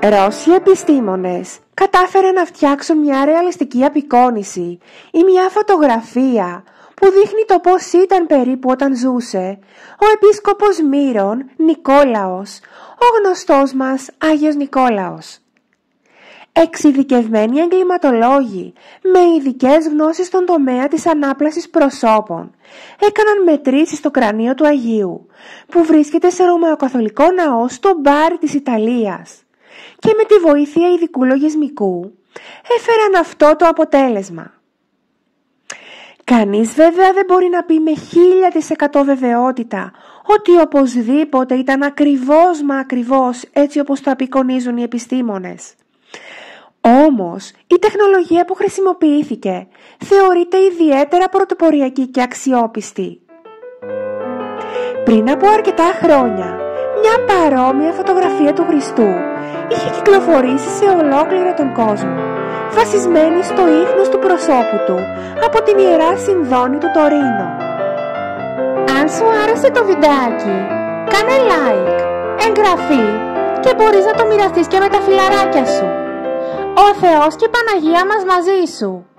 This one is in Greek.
Ρώσοι επιστήμονες κατάφεραν να φτιάξουν μια ρεαλιστική απεικόνιση ή μια φωτογραφία που δείχνει το πώς ήταν περίπου όταν ζούσε ο επίσκοπος Μύρων Νικόλαος, ο γνωστός μας Άγιος Νικόλαος. Εξειδικευμένοι εγκληματολόγοι με ειδικές γνώσεις στον τομέα της ανάπλασης προσώπων έκαναν μετρήσεις στο κρανίο του Αγίου, που βρίσκεται σε ρωμαιοκαθολικό ναό στο Μπάρι της Ιταλίας, και με τη βοήθεια ειδικού λογισμικού έφεραν αυτό το αποτέλεσμα. Κανείς βέβαια δεν μπορεί να πει με 1000% βεβαιότητα ότι οπωσδήποτε ήταν ακριβώς μα ακριβώς έτσι όπως το απεικονίζουν οι επιστήμονες. Όμως η τεχνολογία που χρησιμοποιήθηκε θεωρείται ιδιαίτερα πρωτοποριακή και αξιόπιστη. Πριν από αρκετά χρόνια, μια παρόμοια φωτογραφία του Χριστού είχε κυκλοφορήσει σε ολόκληρο τον κόσμο, βασισμένη στο ίχνος του προσώπου του από την Ιερά Συνδόνη του Τωρίνο. Αν σου άρεσε το βιντεάκι, κάνε like, εγγραφή και μπορείς να το μοιραστείς και με τα φιλαράκια σου. Ο Θεός και η Παναγία μας μαζί σου.